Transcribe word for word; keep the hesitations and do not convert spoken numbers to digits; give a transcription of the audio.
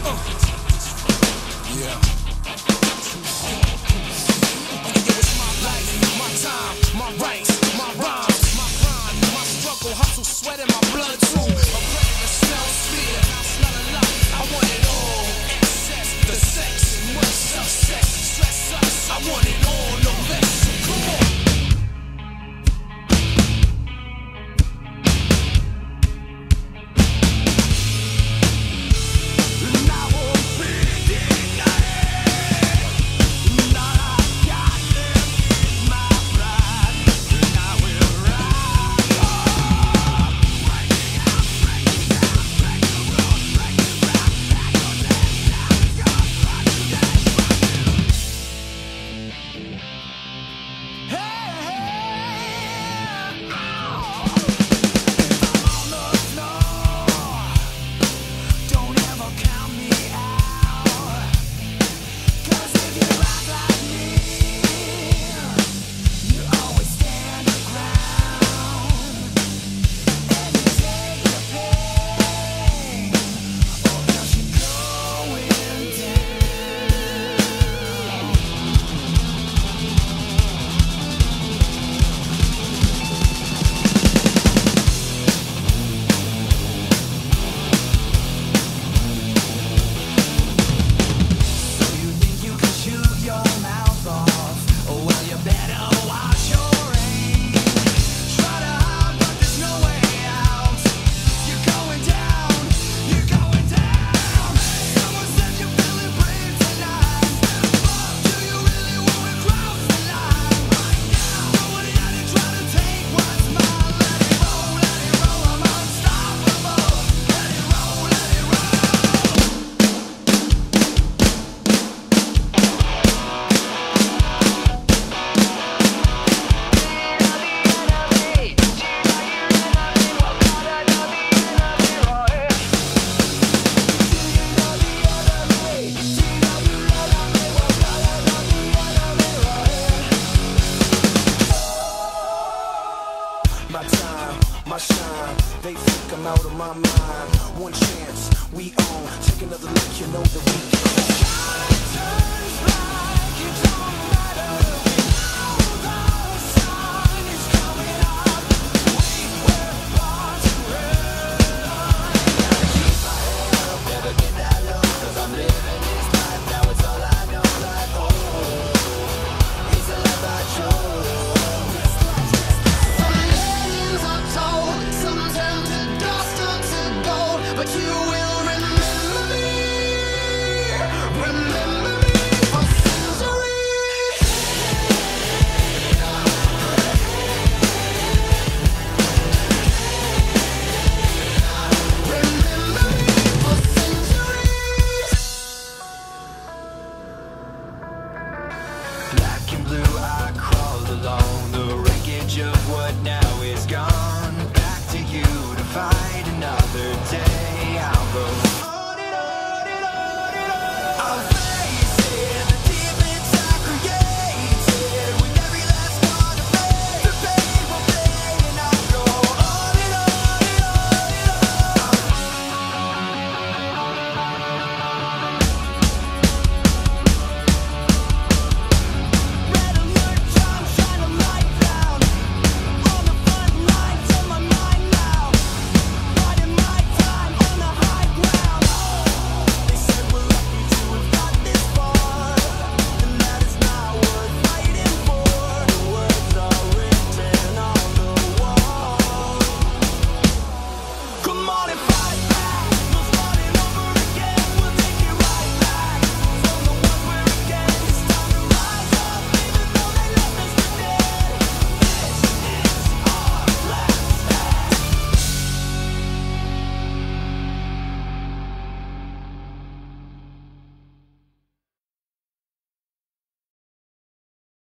Yeah. Yo, it's my life, my time, my rights, my rhymes, my grind, my struggle, hustle, sweat in my blood too. A predator smells fear, I smell a lot. I want it all. Excess, the sex, much success, stress us. I want it all, no less. So come on. My time, my shine, they think I'm out of my mind. One chance, we own. Take another look, you know that we can.